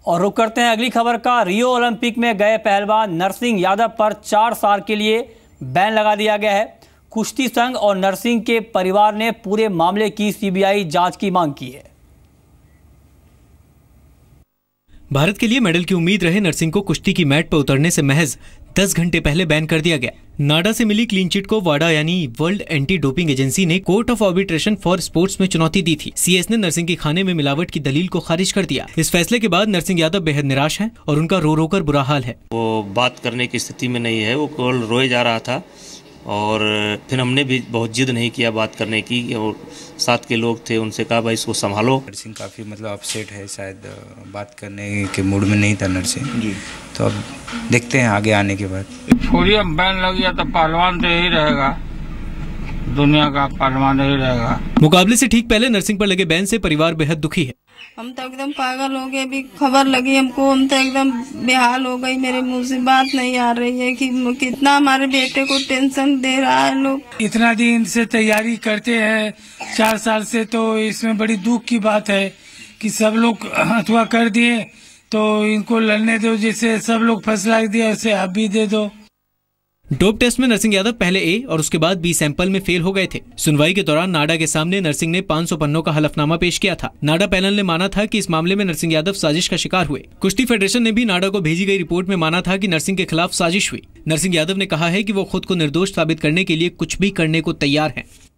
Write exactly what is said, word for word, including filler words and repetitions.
और रुक करते हैं अगली खबर का। रियो ओलंपिक में गए पहलवान नरसिंह यादव पर चार साल के लिए बैन लगा दिया गया है। कुश्ती संघ और नरसिंह के परिवार ने पूरे मामले की सीबीआई जांच की मांग की है। भारत के लिए मेडल की उम्मीद रहे नरसिंह को कुश्ती की मैट पर उतरने से महज दस घंटे पहले बैन कर दिया गया। नाडा से मिली क्लीन चिट को वाडा यानी वर्ल्ड एंटी डोपिंग एजेंसी ने court of arbitration for sports में चुनौती दी थी। सीएस ने नरसिंह के खाने में मिलावट की दलील को खारिज कर दिया। इस फैसले के बाद नरसिंह यादव बेहद निराश हैं और उनका रो रो कर बुरा हाल है। वो बात करने की स्थिति में नहीं है, वो केवल रोए जा रहा था और फिर हमने भी बहुत जिद नहीं किया बात करने की और साथ के लोग थे उनसे कहा भाई इसको संभालो। नरसिंह काफ़ी मतलब अपसेट है, शायद बात करने के मूड में नहीं था नरसिंह जी। तो अब देखते हैं आगे आने के बाद। पूरी अब बैन लग गया तो पहलवान तो यही रहेगा, दुनिया का पहलवान यही रहेगा। मुकाबले से ठीक पहले नरसिंह पर लगे बैन से परिवार बेहद दुखी है। हम तो एकदम पागल हो गए, अभी खबर लगी हमको, हम तो एकदम बेहाल हो गई। मेरे मुंह से बात नहीं आ रही है कि कितना हमारे बेटे को टेंशन दे रहा है लोग। इतना दिन से तैयारी करते हैं चार साल से, तो इसमें बड़ी दुख की बात है कि सब लोग अथवा कर दिए तो इनको लड़ने दो, जैसे सब लोग फैसला दिया वैसे आप भी दे दो। डोप टेस्ट में नरसिंह यादव पहले ए और उसके बाद बी सैंपल में फेल हो गए थे। सुनवाई के दौरान नाडा के सामने नरसिंह ने पाँच सौ पन्नों का हलफनामा पेश किया था। नाडा पैनल ने माना था कि इस मामले में नरसिंह यादव साजिश का शिकार हुए। कुश्ती फेडरेशन ने भी नाडा को भेजी गई रिपोर्ट में माना था कि नरसिंह के खिलाफ साजिश हुई। नरसिंह यादव ने कहा है कि वो खुद को निर्दोष साबित करने के लिए कुछ भी करने को तैयार हैं।